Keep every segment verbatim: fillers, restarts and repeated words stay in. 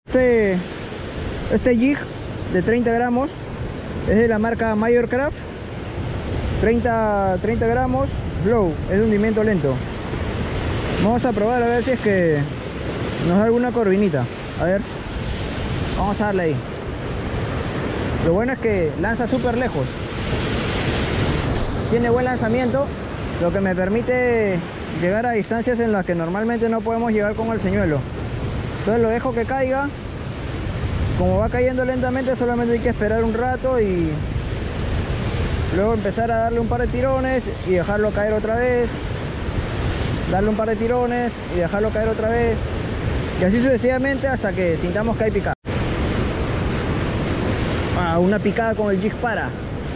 Este, este jig de treinta gramos es de la marca Mayorcraft. treinta, treinta gramos, slow, es de hundimiento lento. Vamos a probar a ver si es que nos da alguna corvinita. A ver, vamos a darle ahí. Lo bueno es que lanza súper lejos. Tiene buen lanzamiento, lo que me permite llegar a distancias en las que normalmente no podemos llegar con el señuelo. Entonces lo dejo que caiga. Como va cayendo lentamente, solamente hay que esperar un rato y luego empezar a darle un par de tirones y dejarlo caer otra vez. Darle un par de tirones y dejarlo caer otra vez. Y así sucesivamente hasta que sintamos que hay picada. Ah, una picada con el jig para.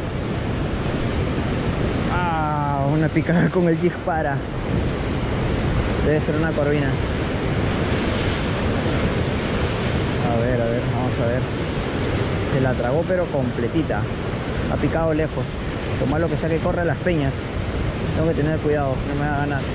Ah, una picada con el jig para. Debe ser una corvina. A ver, a ver, vamos a ver. Se la tragó pero completita. Ha picado lejos. Lo malo que está que corre a las peñas. Tengo que tener cuidado, no me va a ganar.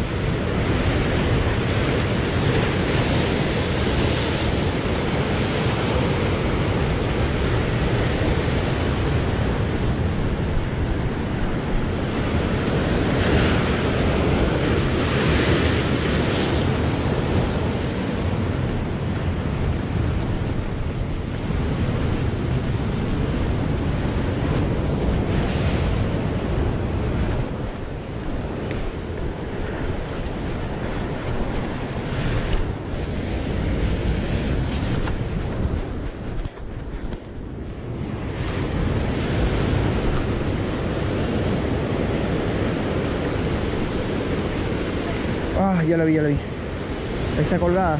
Ah, ya la vi, ya la vi. Ahí está colgada.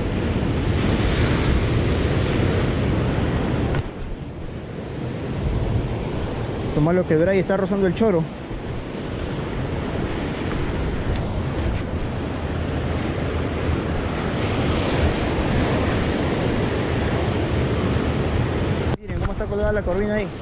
Lo malo que Bray está rozando el choro. Miren cómo está colgada la corvina ahí.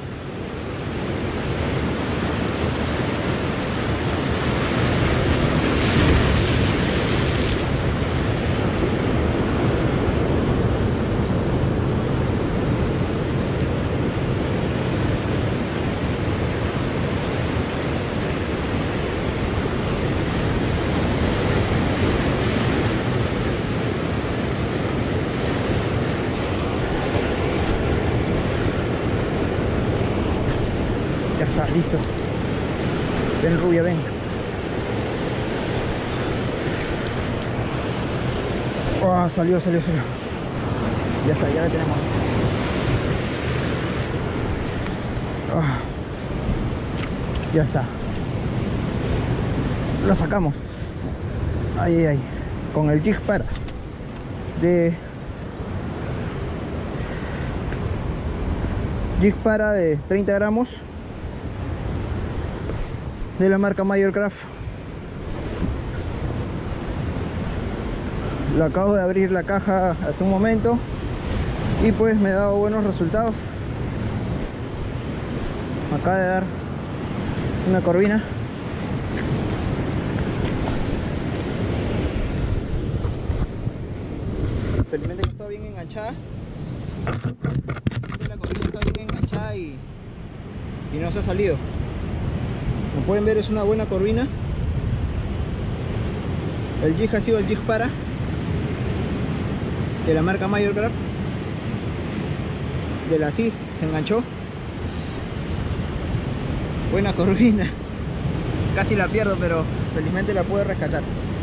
Ya está, listo. Ven, rubia, ven. Oh, salió, salió, salió. Ya está, ya la tenemos. Oh, ya está. La sacamos. Ahí, ahí, ahí. Con el jig para de jig para de treinta gramos de la marca Mayorcraft. Lo acabo de abrir la caja hace un momento y pues me ha dado buenos resultados. Me acaba de dar una corvina. Felizmente que está bien enganchada. La corvina está bien enganchada y, y no se ha salido. Como pueden ver, es una buena corvina. El jig ha sido el jig para de la marca Mayorcraft. De la C I S se enganchó. Buena corvina. Casi la pierdo, pero felizmente la pude rescatar.